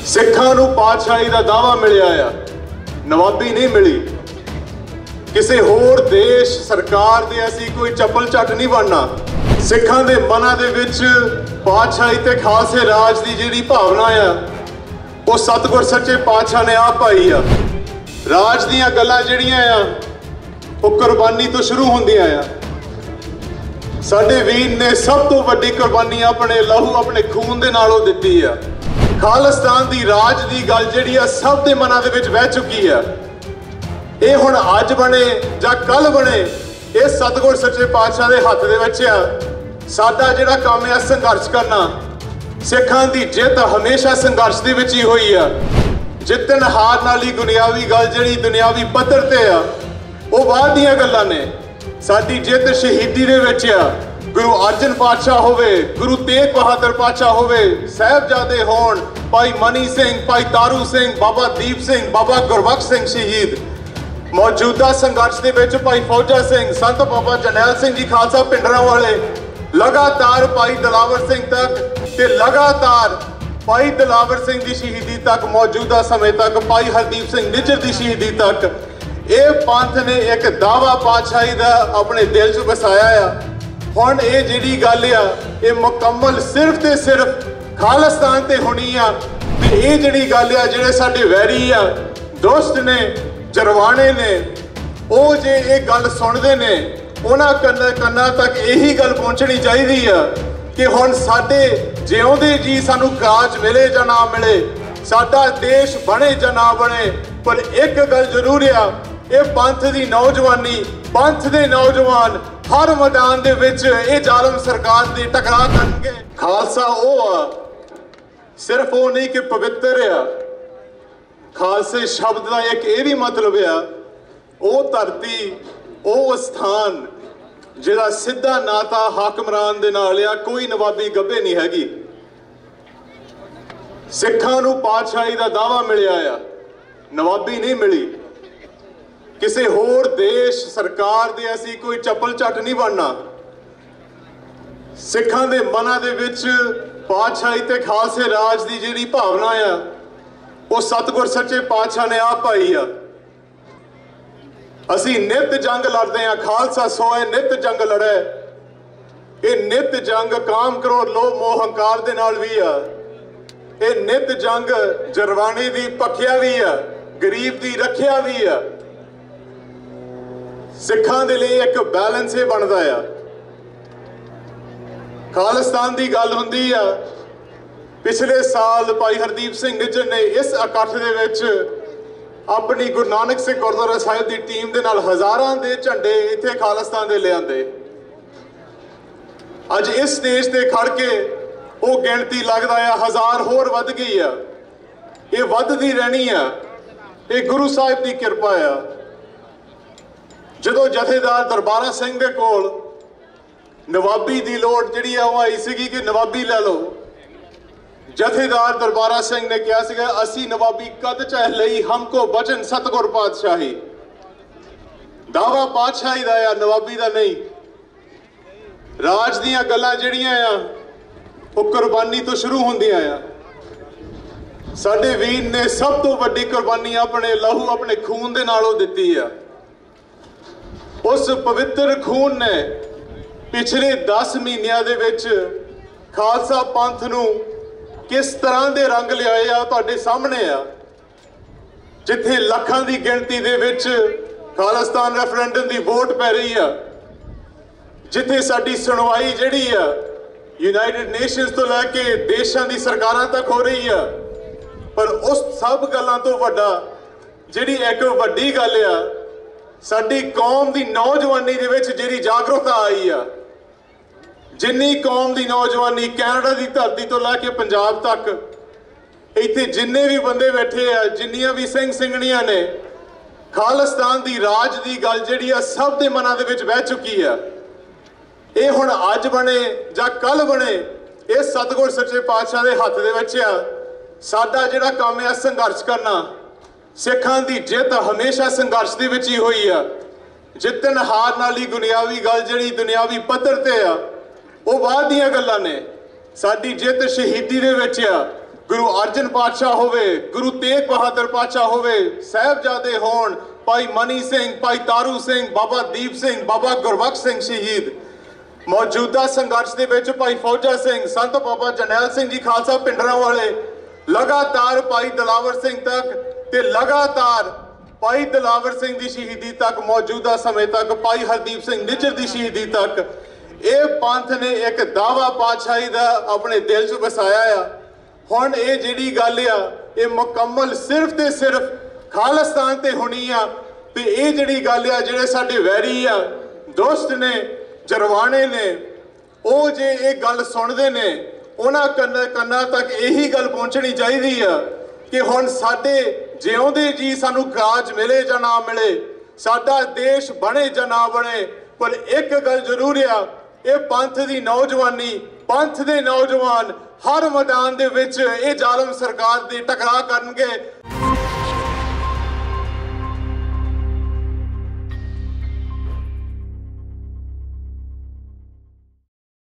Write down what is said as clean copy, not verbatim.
सिखां नूं पातशाही दा दावा मिलिया आ, नवाबी नहीं मिली। किसी होर देश सरकार दे असीं कोई चप्पल झट नहीं बनना। सिखां दे मनां दे विच पातशाही ते खालसे राज दी जिहड़ी भावना आ वो सतगुर सच्चे पातशाह ने आप पाई आ। राज दीयां गल्लां जिहड़ियां आ वो कुर्बानी तो शुरू होंदियां आ। साडे वीर ने सब तो वड्डी कुर्बानी अपने लहू अपने खून दे नालों दित्ती आ। खालिस्तान दी राज दी गल जिहड़ी आ सब दे मनां दे विच बह चुकी आ। ये हुण अज बने जां कल बने ये सतगुर सच्चे पातशाह दे हत्थ दे विच आ। साडा जिहड़ा काम है संघर्ष करना, सिखां दी जित हमेशा संघर्ष दे विच ही होई आ। जितन हार नाल ही दुनियावी गल जिहड़ी दुनियावी पੱਧਰ ते आ वो बाहर दीयां गल्लां ने। साडी जित शहीदी दे विच आ। गुरु अर्जन पातशाह होवे, गुरु तेग बहादुर पातशाह होवे, साहिबजादे होण, भाई मनी सिंह, भाई तारू सिंह, बाबा दीप सिंह, बाबा गुरबख्श सिंह शहीद। मौजूदा संघर्ष दे विच भाई फौजा सिंह, संत बाबा जरनैल सिंह जी खालसा पिंडरां वाले, लगातार भाई दिलावर सिंह तक ते लगातार भाई दिलावर सिंह की शहीदी तक, मौजूदा समय तक भाई हरदीप सिंह निज्जर की शहीदी तक ये पंथ ने एक दावा पातशाही का अपने दिल च वसाया आ। हुण ये जिहड़ी गल आ ये मुकम्मल सिर्फ ते सिर्फ खालिस्तान ते होनी आ। ते ये जिहड़ी गल आ जिहड़े साडे वैरी आ, दोस्त ने, जरवाने ने, वो जे ये गल सुनते ने उन्हां कन्नां तक यही गल पहुँचनी चाहिए आ कि हुण साडे जिउंदे जी सानू काज मिले जां ना मिले, साडा देश बने जां ना बने, पर एक गल जरूर आ, ये पंथ दी नौजवानी, पंथ दे नौजवान हर मैदान दे विच ये जालम सरकार दे टकरा करनगे। खालसा वो आ, सिर्फ वो नहीं कि पवित्र आ। खालसे शब्द का एक ये भी मतलब आ, वो धरती, वो स्थान जिहड़ा सीधा नाता हाकमरान दे नाल आ, कोई नवाबी गब्बे नहीं हैगी। सिखां नूं पातशाही दा दावा मिलिया आ, नवाबी नहीं मिली। किसी होर देश सरकार दे असीं कोई चप्पल झट नहीं बनना। सिखां दे मनां दे विच पातशाही ते खालसे राज दी जिहड़ी भावना आ वो सतगुर सच्चे पातशाह ने आप पाई आ। असीं नित जंग लड़ते हैं, खालसा सोए नित जंग लड़े। ये नित जंग काम क्रोध लोभ मोह हंकार दे नाल भी आ। ये नित जंग जरवाने दी पक्खिया भी आ, गरीब दी रखिया भी आ। सिखां दे लिए एक बैलेंस ये बनदा आ। खालिस्तान दी गल हुंदी आ। पिछले साल भाई हरदीप सिंह निज्जर ने इस इकट्ठ दे विच अपनी गुरु नानक सिंह गुरुद्वारा साहिब की टीम के नाल हज़ारां दे झंडे इत्थे खालिस्तान दे ले आंदे। अज इस स्टेज ते खड़ के वो गिणती लगदा है 1000 होर वध गई आ। ये वधदी रहनी आ, ये गुरु साहिब की किरपा आ। जदों जथेदार दरबारा सिंह दे कोल नवाबी की लोड़ जिहड़ी आ वो आई सीगी कि नवाबी लै लो, जथेदार दरबारा सिंह ने कहा सीगा असी नवाबी कद चाह लई, हमको बचन सतगुर पातशाही। दावा पातशाही दा आ, नवाबी दा नहीं। राज दीयां गल्लां जिहड़ियां आ वो कुर्बानी तो शुरू होंदियां आ। साडे वीर ने सब तो वड्डी कुर्बानी अपने लहू अपने खून दे नालों दित्ती आ। उस पवित्र खून ने पिछले 10 महीनों दे विच खालसा पंथ नूं किस तरह के रंग लियाए आ तुहाडे सामने आ। जिथे लाखां की गिणती दे विच खालिस्तान रेफरेंडम की वोट पै रही आ, जिथे साडी सुनवाई जिहड़ी आ यूनाइटेड नेशनस तो लैके देशां दी सरकारां तक हो रही आ, पर उस सब गल्लां तो वड्डा जिहड़ी एक वड्डी गल आ साडी कौम दी नौजवानी दे विच जिहड़ी जागरूकता आई आ। जिन्नी कौम दी नौजवानी कैनेडा की धरती तो लैके पंजाब तक इत्थे जिन्ने भी बंदे बैठे आ, जिन्नियां भी सिंह सिंघणियां ने, खालिस्तान दी राज दी गल जिहड़ी आ सब दे मनां दे विच बह चुकी आ। ये हुण अज बने जां कल बने ये सतगुर सच्चे पातशाह दे हत्थ दे विच आ। साडा जिहड़ा काम है संघर्ष करना, सिखां दी जित हमेशा संघर्ष दे विच ही होई आ। जितन हार नाल ही दुनियावी गल जिहड़ी दुनियावी पੱਧਰ ते आ वो बाहर दीयां गल्लां ने। साडी जित शहीदी दे विच आ। ਗੁਰੂ ਅਰਜਨ ਪਾਤਸ਼ਾਹ ਹੋਵੇ, ਗੁਰੂ ਤੇਗ ਬਹਾਦਰ ਪਾਤਸ਼ਾਹ ਹੋਵੇ, ਸਾਹਿਬਜ਼ਾਦੇ ਹੋਣ, ਭਾਈ ਮਨੀ ਸਿੰਘ, ਭਾਈ ਤਾਰੂ ਸਿੰਘ, ਬਾਬਾ ਦੀਪ ਸਿੰਘ, ਬਾਬਾ ਗੁਰਬਖਸ਼ ਸਿੰਘ ਸ਼ਹੀਦ, ਮੌਜੂਦਾ ਸੰਘਰਸ਼ ਦੇ ਵਿੱਚ ਭਾਈ ਫੌਜਾ ਸਿੰਘ, ਸੰਤ ਬਾਬਾ ਜਰਨੈਲ ਸਿੰਘ ਜੀ ਖਾਲਸਾ ਭਿੰਡਰਾਂਵਾਲੇ, ਲਗਾਤਾਰ ਭਾਈ ਦਿਲਾਵਰ ਸਿੰਘ ਤੱਕ ਤੇ ਲਗਾਤਾਰ ਭਾਈ ਦਿਲਾਵਰ ਸਿੰਘ ਦੀ ਸ਼ਹੀਦੀ ਤੱਕ, ਮੌਜੂਦਾ ਸਮੇਂ ਤੱਕ ਭਾਈ ਹਰਦੀਪ ਸਿੰਘ ਨਿੱਜਰ ਦੀ ਸ਼ਹੀਦੀ ਤੱਕ, ਇਹ ਪੰਥ ਨੇ ਇੱਕ ਦਾਵਾ ਪਾਤਸ਼ਾਹੀ ਦਾ ਆਪਣੇ ਦਿਲ 'ਚ ਵਸਾਇਆ ਆ। ਹੁਣ ਇਹ ਜਿਹੜੀ ਗੱਲ ਆ ਇਹ ਮੁਕੰਮਲ ਸਿਰਫ ਤੇ ਸਿਰਫ ਖਾਲਿਸਤਾਨ ਤੇ ਹੋਣੀ ਆ। ਤੇ ਇਹ ਜਿਹੜੀ ਗੱਲ ਆ, ਜਿਹੜੇ ਸਾਡੇ ਵੈਰੀ ਆ, ਦੁਸ਼ਟ ਨੇ, ਜਰਵਾਣੇ ਨੇ, ਉਹ ਜੇ ਇਹ ਗੱਲ ਸੁਣਦੇ ਨੇ, ਉਹਨਾਂ ਕੰਨਾਂ ਤੱਕ ਇਹੀ ਗੱਲ ਪਹੁੰਚਣੀ ਚਾਹੀਦੀ ਆ ਕਿ ਹੁਣ ਸਾਡੇ ਜਿਉਂਦੇ ਜੀ ਸਾਨੂੰ ਰਾਜ ਮਿਲੇ ਜਾਂ ਨਾ ਮਿਲੇ, ਸਾਡਾ ਦੇਸ਼ ਬਣੇ ਜਾਂ ਨਾ ਬਣੇ, ਪਰ ਇੱਕ ਗੱਲ ਜ਼ਰੂਰ ਆ, ਇਹ ਪੰਥ ਦੀ ਨੌਜਵਾਨੀ, ਪੰਥ ਦੇ ਨੌਜਵਾਨ ਹਰ ਮੈਦਾਨ ਦੇ ਵਿੱਚ ਇਹ ਜ਼ਾਲਮ ਸਰਕਾਰ ਦੇ ਟਕਰਾਅ ਕਰਨਗੇ।